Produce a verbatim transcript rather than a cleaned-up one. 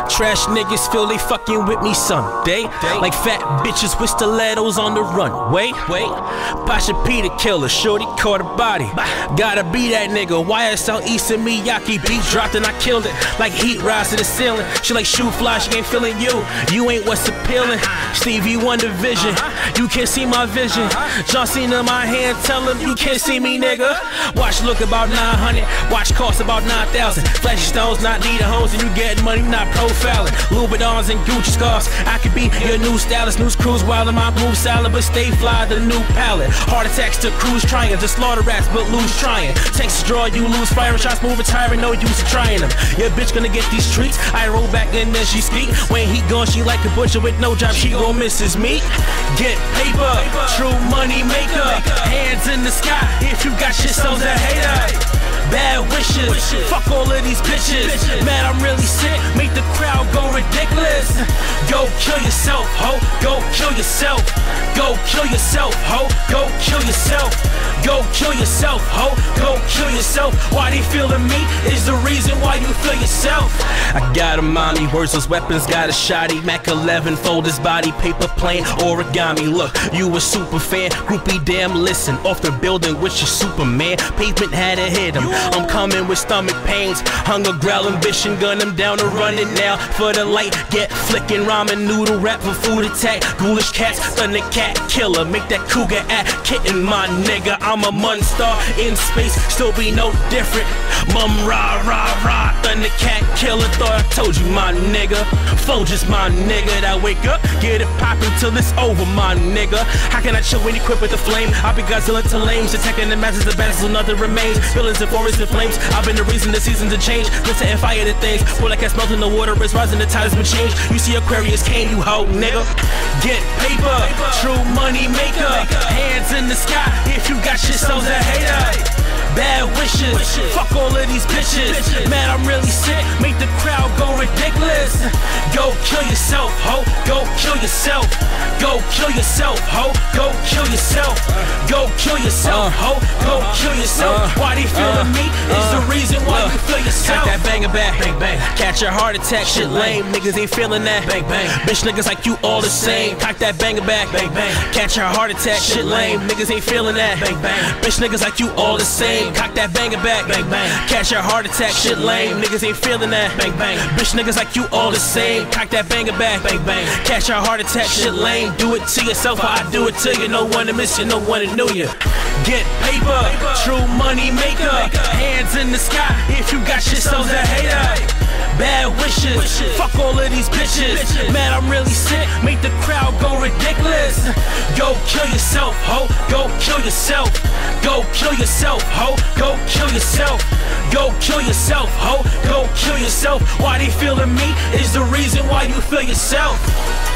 Trash niggas feel they fucking with me someday. Like fat bitches with stilettos on the runway. Wait, Pasha P the killer, shorty caught a body. Gotta be that nigga. Y S L East and Miyake beat dropped and I killed it. Like heat rise to the ceiling. She like shoe fly, she ain't feeling you. You ain't what's appealing. Stevie Wonder vision. You can't see my vision. John Cena my hand, tell him you can't see me, nigga. Watch look about nine hundred. Watch cost about nine thousand. Flashy stones, not need a hoes, and you getting money, not profiling. Louboutins and Gucci scarves. I could be your new stylist. News cruise while in my move salad, but stay fly the new palette. Heart attacks to cruise trying to slaughter rats, but lose trying. Texas draw, you lose firing shots, move retiring, no use of trying them. Your bitch gonna get these treats. I roll back and then she ski. When he gone, she like a butcher with no job. She gon' miss his meat. Get paper, true money maker. Hands in the sky if you got shit, so's a hater. Bad wishes, fuck all of these bitches. Man, I'm really sick, make the crowd go ridiculous. Go kill yourself, ho, go kill yourself. Go kill yourself, ho, go kill yourself. Go kill yourself, ho, go kill yourself. Why they feeling me is the reason why you feel yourself. I got a mommy, words those weapons, got a shotty. Mac eleven, fold his body, paper plane, origami. Look, you a super fan, groupie damn listen. Off the building with your Superman, pavement had to hit him. I'm coming with stomach pains, hunger, growl, ambition, gun him down and run it now. For the light, get flicking, ramen noodle, rap for food attack. Ghoulish cats, thunder cat killer, make that cougar act kitten, my nigga. I'm a monster in space, still be no different. Mum rah rah rah, thunder cat killer. Thought I told you, my nigga. Folgers, my nigga. That wake up, get it poppin' till it's over, my nigga. How can I chill when equipped with the flame? I be Godzilla to lames, attacking the masses, the battles so nothing remains. Villains and forests and flames. I've been the reason the seasons have changed. Been setting fire to things. Feel like I smelt in the water, it's rising, the tides been changed. You see Aquarius came, you hoe, nigga. Get paper, true money maker. Hands in the sky if you got shit, so's a hater. Bad wishes, fuck all of these bitches. Man, I'm really sick, make the crowd go ridiculous. Go kill yourself, ho, go kill yourself. Go kill yourself, ho, go kill yourself. Go kill yourself, ho, go kill yourself. Why they feeling me is the reason why you feel yourself. Cock that banger back, bang bang. Catch a heart attack, shit lame. Niggas ain't feeling that, bang bang. Bitch niggas like you all the same. Cock that banger back, bang bang. Catch a heart attack, shit lame. Niggas ain't feeling that, bang bang. Bitch niggas like you all the same. Cock that banger back, bang bang. Catch a heart attack, shit lame. Niggas ain't feeling that, bang bang. Bitch niggas like you all the same. Cock that banger back, bang bang. Catch a heart attack, shit lame. Do it to yourself, or I do it to you. No one to miss you, no one to know you. Get paper, true money maker. Hands in the sky if you got shit, so's a hater. Bad wishes, fuck all of these bitches. Man, I'm really sick, make the crowd go ridiculous. Go kill yourself, ho, go kill yourself. Go kill yourself, ho, go kill yourself. Go kill yourself, ho, go kill yourself. Why they feeling me is the reason why you feel yourself.